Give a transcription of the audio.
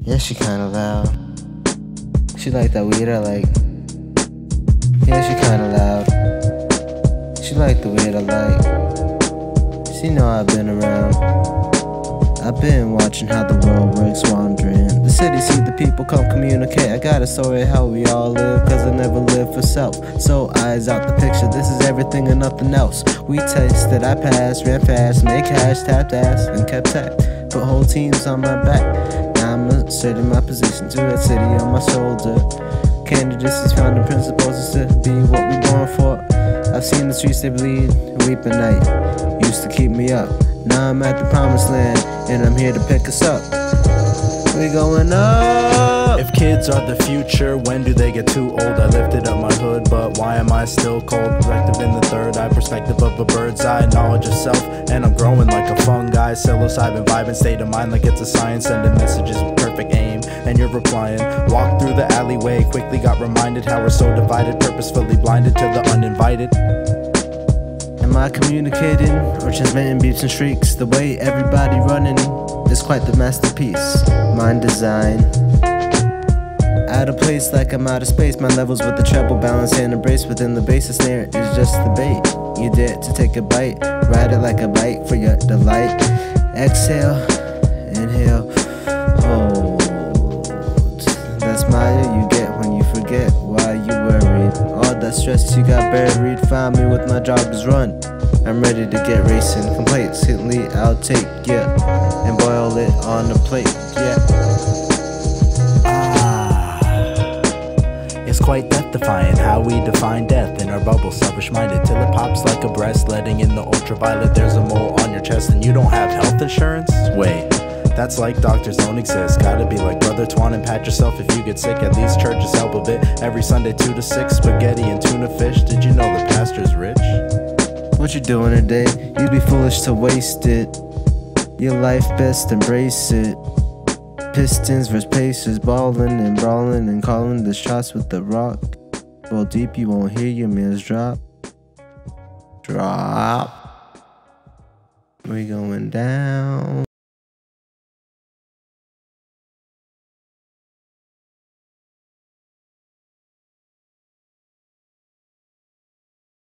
Yeah, she kinda loud. She like that weed I like. Yeah, she kinda loud. She like the weed I like. She know I've been around. I've been watching how the world works, wandering the city, see the people come communicate. I got a story how we all live, cause I never live for self. So eyes out the picture, this is everything and nothing else. We tasted, I passed, ran fast, made cash, tapped ass, and kept tap. Put whole teams on my back. Now I'm asserting my position to that city on my shoulder. Candidacies founding principles is to be what we born for. I've seen the streets they bleed, weep at night. Used to keep me up. Now I'm at the promised land, and I'm here to pick us up. We going up. If kids are the future, when do they get too old? I lifted up my hood, but why am I still cold? Perspective in the third eye, perspective of a bird's eye, knowledge of self, and I'm growing like a fungi. Psilocybin vibing, state of mind like it's a science, sending messages with perfect aim, and you're replying. Walked through the alleyway, quickly got reminded how we're so divided, purposefully blinded to the uninvited. Am I communicating or transmitting beeps and shrieks? The way everybody running is quite the masterpiece. Mind design. Out of place like I'm out of space. My levels with the treble balance and embrace within the bass. The snare is just the bait. You dare to take a bite, ride it like a bike for your delight. Exhale, inhale, hold. That smile you get when you forget why you worried. All that stress you got buried, find me with my joggers run. I'm ready to get racing, complacently I'll take, yeah, and boil it on the plate, yeah. It's quite death-defying how we define death in our bubble, selfish-minded till it pops like a breast, letting in the ultraviolet. There's a mole on your chest and you don't have health insurance? Wait, that's like doctors don't exist. Gotta be like Brother Twan and pat yourself if you get sick. At least churches help a bit. Every Sunday 2 to 6, spaghetti and tuna fish. Did you know the pastor's rich? What you doing today? You'd be foolish to waste it. Your life best embrace it. Pistons versus Pacers, ballin' and brawling and calling the shots with the rock. Roll deep, you won't hear your man's drop. Drop. We going down.